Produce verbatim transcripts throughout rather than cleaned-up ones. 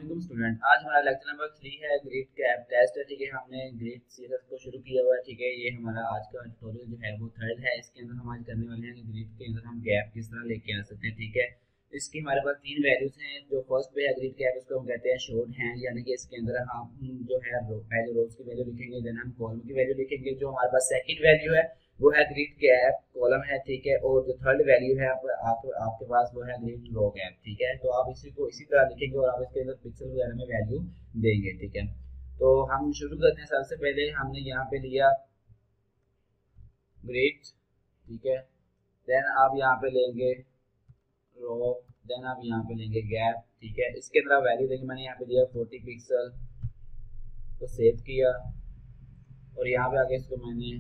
अस्सलाम स्टूडेंट। आज हमारा लेक्चर नंबर थ्री है, ग्रीड का ऐप टेस्ट है। ठीक है, हमने ग्रीड सीएसएस को शुरू किया हुआ है। ठीक है, ये हमारा आज का ट्यूटोरियल जो है वो थर्ड है। इसके अंदर हम आज करने वाले हैं कि ग्रीड के अंदर हम गैप किस तरह लेके आ सकते हैं। ठीक है, इसकी हमारे पास तीन वैल्यूज हैं। जो फर्स्ट पे है ग्रीड के ऐप, इसको हम कहते हैं शॉर्ट हैंड, यानी कि इसके अंदर हम जो है पहले रोज की वैल्यू लिखेंगे, देन हम कॉलम की वैल्यू लिखेंगे। जो हमारे पास सेकंड वैल्यू है वो है ग्रीड गैप कॉलम है। ठीक है, और जो थर्ड वैल्यू है आप, आप आपके पास वो है ग्रीड रो गैप। ठीक है, तो आप इसी को इसी तरह लिखेंगे और आप इसके अंदर पिक्सल वगैरह में वैल्यू देंगे। ठीक है, तो हम शुरू करते हैं। सबसे पहले हमने यहाँ पे लिया ग्रीड, ठीक है, देन आप यहाँ पे लेंगे रो, देन आप यहाँ पे लेंगे गैप। ठीक है, इसके अंदर आप वैल्यू देंगे। मैंने यहाँ पे दिया फोर्टी पिक्सल, तो सेव किया और यहाँ पे आगे इसको मैंने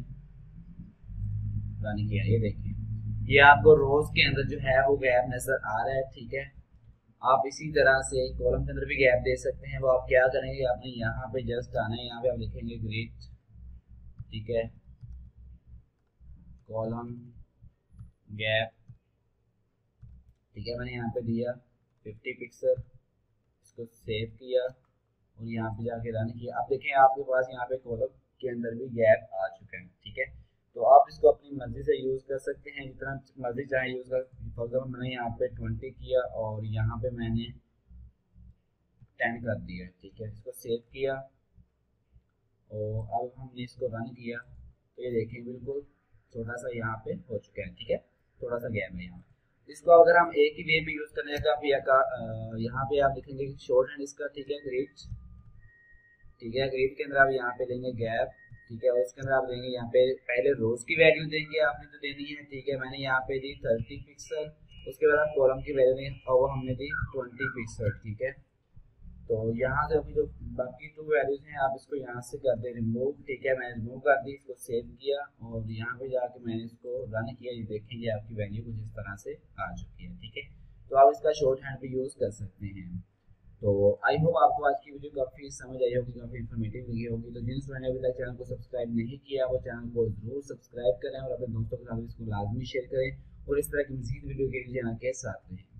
रन किया। ये देखिए, ये आपको रोज के अंदर जो है वो गैप नजर आ रहा है। ठीक है, आप इसी तरह से कॉलम के अंदर भी गैप दे सकते हैं। वो आप क्या करेंगे, आपने यहाँ पे जस्ट आना है, यहाँ पे आप लिखेंगे ग्रीड, ठीक है, कॉलम गैप। ठीक है, मैंने यहाँ पे दिया फिफ्टी पिक्सल, इसको सेव किया और यहाँ पे जाके रन किया। आप देखें आपके पास यहाँ पे कॉलम के अंदर भी गैप आ चुका है। ठीक है, तो आप इसको अपनी मर्जी से यूज़ कर सकते हैं, जितना मर्जी चाहे यूज़ कर। फॉर एग्जाम्पल मैंने यहाँ पे ट्वेंटी किया और यहाँ पे मैंने टेन कर दिया। ठीक है, इसको सेव किया और अब हमने इसको रन किया तो ये देखें बिल्कुल छोटा सा यहाँ पे हो चुका है। ठीक है, थोड़ा सा गैप है यहाँ। इसको अगर हम एक ही वे में यूज़ करने का आप यहाँ पे आप लिखेंगे शॉर्ट हैंड इसका। ठीक है, ग्रीड, ठीक है, ग्रीड के अंदर आप यहाँ पे लेंगे गैप। ठीक है, और उसके अंदर आप देंगे यहाँ पे पहले रोज की वैल्यू देंगे, आपने तो देनी है। ठीक है, मैंने यहाँ पे दी थर्टी पिक्सल, उसके बाद आप कॉलम की वैल्यू देंगे और वो हमने दी ट्वेंटी पिक्सल। ठीक है, तो यहाँ से अभी जो बाकी टू वैल्यूज हैं आप इसको यहाँ से कर दे रिमूव। ठीक है, मैंने रिमूव कर दी, इसको सेव किया और यहाँ पे जाके मैंने इसको रन किया। ये देखेंगे आपकी वैल्यू कुछ इस तरह से आ चुकी है। ठीक है, तो आप इसका शॉर्ट हैंड भी यूज़ कर सकते हैं। तो आई होप आपको आज की वीडियो काफ़ी समझ आई होगी, काफ़ी इन्फॉर्मेटिव लगी होगी। तो जिन स्टूडेंट ने अभी तक चैनल को सब्सक्राइब नहीं किया वो चैनल को जरूर सब्सक्राइब करें और अपने दोस्तों के साथ इसको लाजमी शेयर करें और इस तरह की मज़ीद वीडियो के लिए चैनल के साथ रहें।